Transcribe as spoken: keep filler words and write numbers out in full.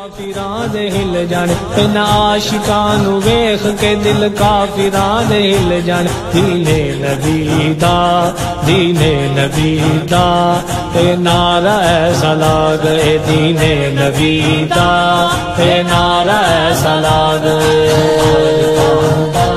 काफिरां दे हिल जाने इन्हां आशिकां नू वेख के दिल काफिरां दे हिल जाने दीने नबी दा दीने नबी दा ए नारा ऐसा लाग ए दीने नबी दा ए नारा ऐसा लाग।